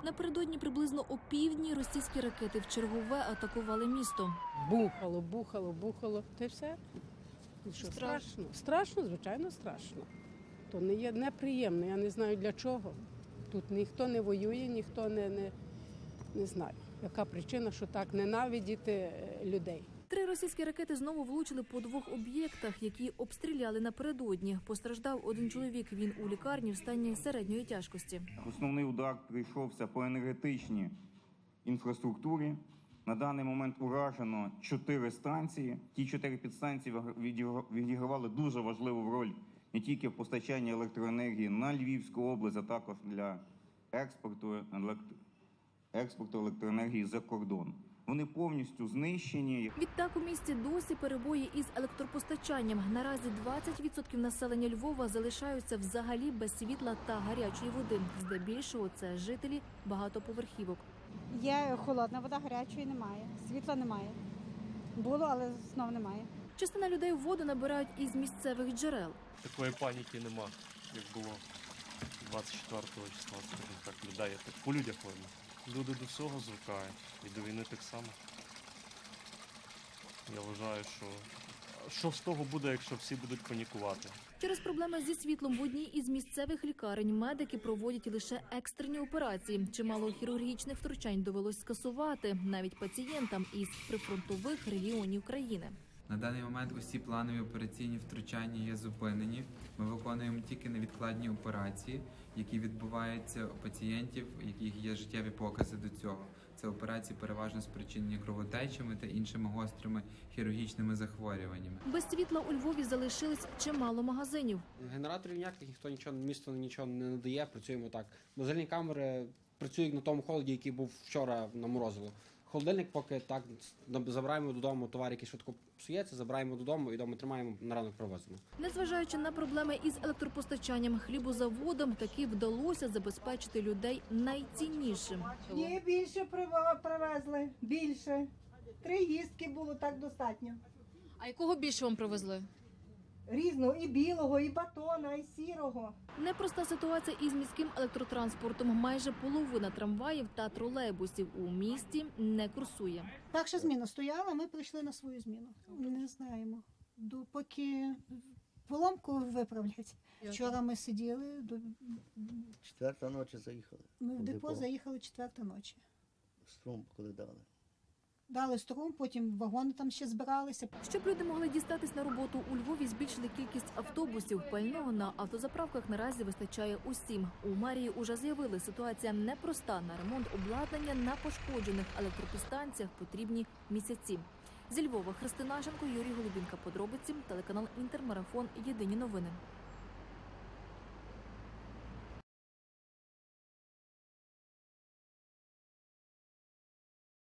Напередодні приблизно о півдні російські ракети вчергове атакували місто. Бухало. Та й все. І що, страшно? Страшно, звичайно, страшно. То не є неприємно, я не знаю для чого. Тут ніхто не воює, ніхто не знає, яка причина, що так ненавидіти людей. 3 російські ракети знову влучили по 2 об'єктах, які обстріляли напередодні. Постраждав 1 чоловік, він у лікарні в стані середньої тяжкості. Основний удар прийшовся по енергетичній інфраструктурі. На даний момент уражено 4 станції. Ті 4 підстанції відігравали дуже важливу роль не тільки в постачанні електроенергії на Львівську область, а також для експорту електроенергії за кордон. Вони повністю знищені. Відтак у місті досі перебої із електропостачанням. Наразі 20% населення Львова залишаються взагалі без світла та гарячої води. Здебільшого це жителі багатоповерхівок. Є холодна вода, гарячої немає, світла немає. Було, але знов немає. Частина людей воду набирають із місцевих джерел. Такої паніки нема, як було 24 числа, скажімо так, людей. Так по людях видно. Люди до всього звикають, і до війни так само. Я вважаю, що з того буде, якщо всі будуть панікувати. Через проблеми зі світлом в одній із місцевих лікарень медики проводять лише екстрені операції. Чимало хірургічних втручань довелось скасувати навіть пацієнтам із прифронтових регіонів країни. На даний момент усі планові операційні втручання є зупинені. Ми виконуємо тільки невідкладні операції, які відбуваються у пацієнтів, у яких є життєві покази до цього. Це операції переважно спричинені кровотечами та іншими гострими хірургічними захворюваннями. Без світла у Львові залишилось чимало магазинів. Генераторів ніяких місто нічого не надає, працюємо так. Мозильні камери працюють на тому холоді, який був вчора на морозило. Холодильник поки так, забираємо додому товар, який швидко псується, забираємо додому і вдома тримаємо, на ранок привозимо. Незважаючи на проблеми із електропостачанням, хлібозаводам таки вдалося забезпечити людей найціннішим. Ні, більше привезли, більше. 3 їстки було так достатньо. А якого більше вам привезли? Різного, і білого, і батона, і сірого. Непроста ситуація із міським електротранспортом. Майже половина трамваїв та тролейбусів у місті не курсує. Перша зміна стояла, ми прийшли на свою зміну. Не знаємо, поки поломку виправлять. Вчора ми сиділи, 4 ночі заїхали. Ми в депо заїхали 4 ночі. Струм коли дали. Дали струм, потім вагони там ще збиралися. Щоб люди могли дістатись на роботу у Львові, збільшили кількість автобусів. Пального на автозаправках наразі вистачає усім. У мерії уже заявили, ситуація непроста. На ремонт обладнання на пошкоджених електропідстанціях потрібні місяці. Зі Львова Христина Ашенко, Юрій Голубінка. Подробиці, телеканал Інтермарафон. Єдині новини.